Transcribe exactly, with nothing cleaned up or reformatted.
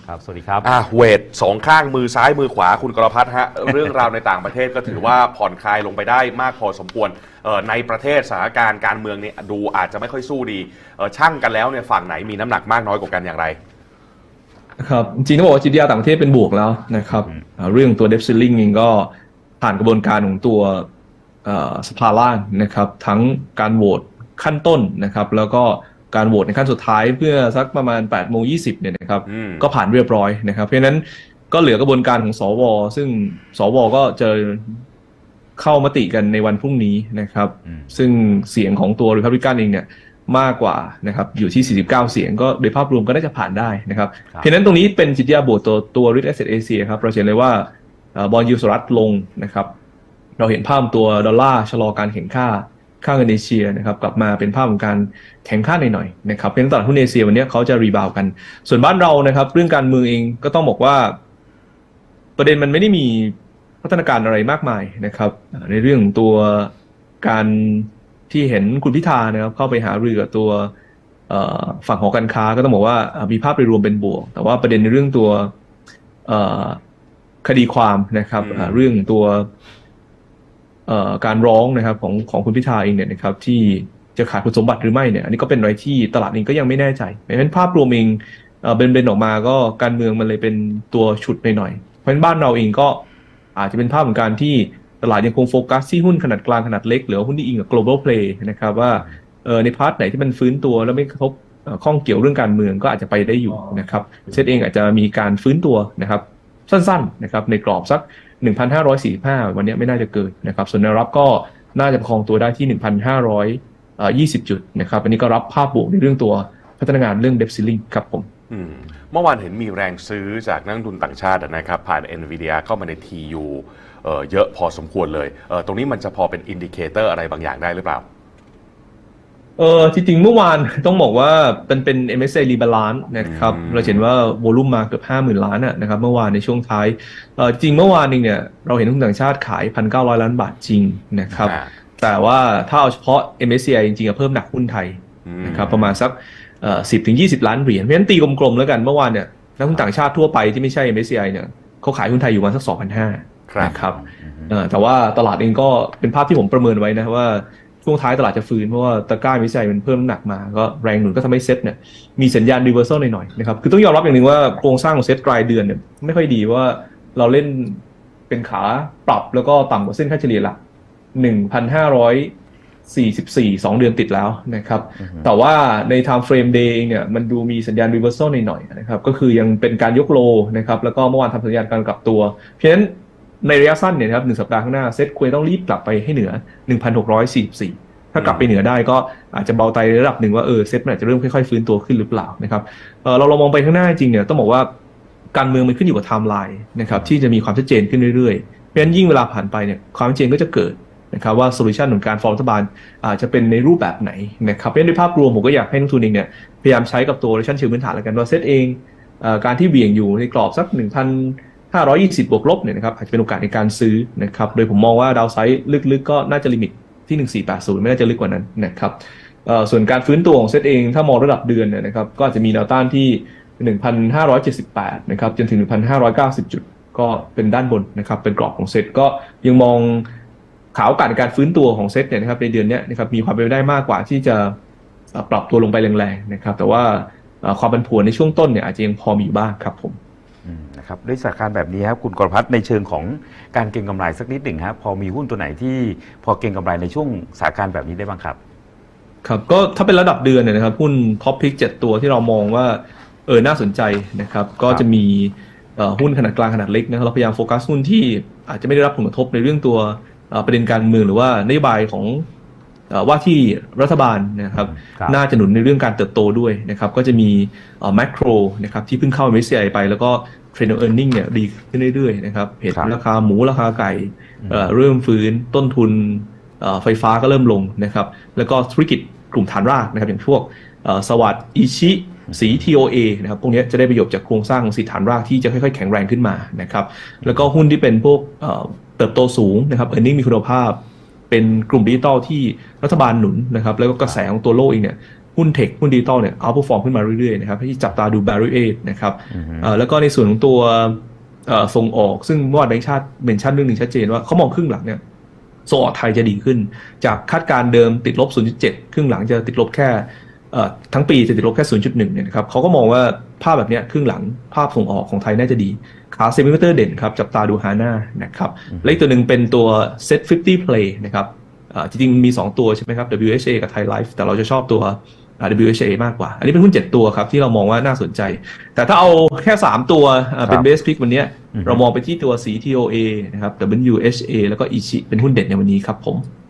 ครับสวัสดีครับอ่าเวทสองข้างมือซ้ายมือขวาคุณกรพัฒน์ฮะ เรื่องราวในต่างประเทศก็ถือว่าผ่อนคลายลงไปได้มากพอสมควรในประเทศสถานการณ์การเมืองเนี่ยดูอาจจะไม่ค่อยสู้ดีช่างกันแล้วเนี่ยฝั่งไหนมีน้ำหนักมากน้อยกว่ากันอย่างไรครับจริงๆต้องบอกว่า จี ดี อาร์ ต่างประเทศเป็นบวกแล้วนะครับเรื่องตัว debt ceiling เองก็ผ่านกระบวนการของตัวสภาล่างนะครับทั้งการโหวตขั้นต้นนะครับแล้วก็การโหวตในขั้นสุดท้ายเพื่อสักประมาณ แปดโมงยี่สิบ เนี่ยนะครับก็ผ่านเรียบร้อยนะครับเพราะฉะนั้นก็เหลือกระบวนการของสวซึ่งสวก็จะเข้ามติกันในวันพรุ่งนี้นะครับซึ่งเสียงของตัว Republican เองเนี่ยมากกว่านะครับอยู่ที่สี่สิบเก้าเสียงก็โดยภาพรวมก็น่าจะผ่านได้นะครับเพราะฉะนั้นตรงนี้เป็นจิตวิทยาบวกตัวตัว Risk Asset Asia ครับเราเห็นเลยว่าบอนด์ยิลด์สหรัฐลงนะครับเราเห็นภาพตัวดอลลาร์ชะลอการแข่งค่าค่าเงินเอเชียนะครับกลับมาเป็นภาพของการแข่งค่าหน่อยๆนะครับเพราะฉะนั้นตลาดหุ้นเอเชียวันนี้เขาจะรีบาวกันส่วนบ้านเรานะครับเรื่องการเมืองเองก็ต้องบอกว่าประเด็นมันไม่ได้มีพัฒนาการอะไรมากมายนะครับในเรื่องตัวการที่เห็นคุณพิธานะครับเข้าไปหารือกับตัวฝั่งหอการค้าก็ต้องบอกว่ามีภาพโดยรวมเป็นบวกแต่ว่าประเด็นในเรื่องตัวคดีความนะครับเรื่องตัวการร้องนะครับของของคุณพิธาเองเนี่ยนะครับที่จะขาดคุณสมบัติหรือไม่เนี่ยอันนี้ก็เป็นอะไรที่ตลาดเองก็ยังไม่แน่ใจเพราะฉะนั้นภาพรวมเองเบนเบนออกมาก็การเมืองมันเลยเป็นตัวฉุดหน่อยๆเพราะฉะนั้นบ้านเราเองก็อาจจะเป็นภาพของการที่ตลาดยังคงโฟกัสที่หุ้นขนาดกลางขนาดเล็กหรือหุ้นที่อิงกับ global play นะครับว่าในพาร์ทไหนที่มันฟื้นตัวแล้วไม่กระทบข้องเกี่ยวเรื่องการเมืองก็อาจจะไปได้อยู่นะครับเซตเองอาจจะมีการฟื้นตัวนะครับสั้นๆนะครับในกรอบสัก หนึ่งพันห้าร้อยสี่สิบห้า วันนี้ไม่น่าจะเกิดนะครับส่วนแนวรับก็น่าจะประคองตัวได้ที่ หนึ่งพันห้าร้อยยี่สิบ จุดนะครับอันนี้ก็รับภาพบวกในเรื่องตัวพัฒนางานเรื่อง debt ceiling ครับผมเมื่อวานเห็นมีแรงซื้อจากนักลงทุนต่างชาตินะครับผ่าน Nvidia เข้ามาใน ที ยู เอ่อเยอะพอสมควรเลยเอ่อตรงนี้มันจะพอเป็นอินดิเคเตอร์อะไรบางอย่างได้หรือเปล่าเออจริงๆเมื่อวานต้องบอกว่าเป็นเป็น เอ็ม เอส ไอ Rebalance นะครับเราเห็นว่าโวลุ่มมาเกือบ ห้าหมื่น ล้านนะครับเมื่อวานในช่วงท้ายเออจริงเมื่อวานเองเนี่ยเราเห็นหุ้นต่างชาติขาย หนึ่งพันเก้าร้อย ล้านบาทจริงนะครับแต่ว่าถ้าเอาเฉพาะ เอ็ม เอส ซี ไอ จริงๆเพิ่มหนักหุ้นไทยนะครับประมาณสักเอ่อ สิบถึงยี่สิบ ล้านเหรียญเพราะฉะนั้นตีกลมๆแล้วกันเมื่อวานเนี่ยนักหุ้นต่างชาติทั่วไปที่ไม่ใช่ เอ็ม เอส ซี ไอ เนี่ยเขาขายหุ้นไทยอยู่ประมาณสัก สองพันห้าร้อย นะครับเออแต่ว่าตลาดเองก็เป็นภาพที่ผมประเมินไว้นะว่าช่วงท้ายตลาดจะฟื้นเพราะว่าตะกร้าวิจัยมันเพิ่มน้ำหนักมาก็แรงหนุนก็ทำให้เซ็ตเนี่ยมีสัญญาณรีเวอร์ซัลหน่อยๆนะครับคือต้องยอมรับอย่างหนึ่งว่าโครงสร้างของเซ็ตรายเดือนเนี่ยไม่ค่อยดีว่าเราเล่นเป็นขาปรับแล้วก็ต่ำกว่าเส้นค่าเฉลี่ยหลัก หนึ่งพันห้าร้อยสี่สิบสี่ สองเดือนติดแล้วนะครับแต่ว่าใน time frame day เองเนี่ยมันดูมีสัญญาณ reversal หน่อยๆนะครับก็คือยังเป็นการยกโลนะครับแล้วก็เมื่อวานทำสัญญาณการกลับตัวเพราะฉะนั้นในระยะสั้นเนี่ยครับหนึ่งสัปดาห์ข้างหน้าเซ็ตควรต้องรีบกลับไปให้เหนือ หนึ่งพันหกร้อยสี่สิบสี่ ถ้ากลับไปเหนือได้ก็อาจจะเบาใจในระดับหนึ่งว่าเออเซ็ตมันอาจจะเริ่มค่อยๆฟื้นตัวขึ้นหรือเปล่านะครับเออเราลองมองไปข้างหน้าจริงเนี่ยต้องบอกว่าการเมืองมันขึ้นอยู่กับไทม์ไลน์นะครับที่จะมีความชัดเจนขึ้นเรื่อยๆเพราะฉะนั้นยิ่งเวลาผ่านไปเนี่ยความชัดเจนก็จะเกิดนะครับว่าโซลูชันของการฟอร์มรัฐบาลอาจจะเป็นในรูปแบบไหนนะครับเพราะฉะนั้นในภาพรวมผมก็อยากให้นักทุนเองเนี่ยพยายามใช้กับตัวโซลูชันเชิงพื้นฐานแล้วกันว่าเซ็ตเองการที่เบี่ยงอยู่ในกรอบสัก หนึ่งพันห้าร้อยยี่สิบ บวกลบเนี่ยนะครับอาจจะเป็นโอกาสในการซื้อนะครับโดยผมมองว่าดาวไซด์ลึกๆก็น่าจะลิมิตที่หนึ่งพันสี่ร้อยแปดสิบไม่น่าจะลึกกว่านั้นนะครับส่วนการฟื้นตัวของเซ็ตเองถ้ามองระดับเดือนเนี่ยนะครับก็อาจจะมีแนวต้านที่ หนึ่งพันห้าร้อยเจ็ดสิบแปด นะครับจนถึง หนึ่งพันห้าร้อยเก้าสิบ จุดก็เป็นด้านบนนะครับเป็นกรอบของเซ็ตก็ยังมองข่าวโอกาสในการฟื้นตัวของเซ็ตเนี่ยนะครับในเดือนนี้นะครับมีความเป็นไปได้มากกว่าที่จะปรับตัวลงไปแรงๆนะครับแต่ว่าความผันผวนในช่วงต้นเนี่ยอาจจะยังพอมีบ้างครับผมนะครับด้วยสถานการณ์แบบนี้ครับคุณกรพัฒน์ในเชิงของการเก็งกำไรสักนิดหนึ่งครับพอมีหุ้นตัวไหนที่พอเก็งกำไรในช่วงสถานการณ์แบบนี้ได้บ้างครับครับก็ถ้าเป็นระดับเดือนเนี่ยนะครับหุ้นท็อปพิกเจ็ดตัวที่เรามองว่าเออน่าสนใจนะครับก็จะมีหุ้นขนาดกลางขนาดเล็กนะครับเราพยายามโฟกัสหุ้นที่อาจจะไม่ได้รับผลกระทบในเรื่องตัวประเด็นการเมืองหรือว่านโยบายของว่าที่รัฐบาลนะครับน่าจะหนุนในเรื่องการเติบโตด้วยนะครับก็จะมีแมคโครนะครับที่เพิ่งเข้า เอ็ม เอส ซี ไอ ไปแล้วก็เทรนด์ earning เนี่ยดีขึ้นเรื่อยๆนะครับเห็นราคาหมูราคาไก่เริ่มฟื้นต้นทุนไฟฟ้าก็เริ่มลงนะครับแล้วก็ธุรกิจกลุ่มฐานรากนะครับอย่างพวกสวัสดิ์อิชิสี ที โอ เอ นะครับพวกนี้จะได้ประโยชน์จากโครงสร้างของสีฐานรากที่จะค่อยๆแข็งแรงขึ้นมานะครับแล้วก็หุ้นที่เป็นพวกเติบโตสูงนะครับ earning มีคุณภาพเป็นกลุ่มดิจิตอลที่รัฐบาลหนุนนะครับแล้วก็กระแสของตัวโลกเองเนี่ยหุ้นเทคหุ้นดิจิตอลเนี่ยเอาพอฟอร์มขึ้นมาเรื่อยๆนะครับที่จับตาดู Barrier เอทนะครับอือฮึเอ่อแล้วก็ในส่วนของตัวเอ่อส่งออกซึ่งเมื่อวานแบงก์ชาติเมนชั่นเรื่องหนึ่งชัดเจนว่าเขามองครึ่งหลังเนี่ยส่งออกไทยจะดีขึ้นจากคาดการณ์เดิมติดลบ ศูนย์จุดเจ็ด ครึ่งหลังจะติดลบแค่เอ่อทั้งปีจะติดลบแค่ ศูนย์จุดหนึ่ง เนี่ยนะครับเขาก็มองว่าภาพแบบเนี้ยครึ่งหลังภาพส่งออกของไทยน่าจะดีขาเซมิคอนดักเตอร์เด่นครับจับตาดูฮาน่านะครับและอีกตัวหนึ่งเป็นตัว เซ็ต ห้าสิบ Play นะครับเอ่อจริงๆมีสองตัวใช่ไหมครับ ดับเบิลยู เอช เอ กับ Thai Life แต่เราจะชอบตัว ดับเบิลยู เอช เอ มากกว่าอันนี้เป็นหุ้นเจ็ดตัวครับที่เรามองว่าน่าสนใจแต่ถ้าเอาแค่สามตัวเอ่อเป็นเบสพิกวันเนี้ยเรามองไปที่ตัว ซี ที โอ เอ นะครับ ดับเบิลยู เอช เอ แล้วก็ อิชิ เป็นหุ้นเด่นในวันนี้ครับผม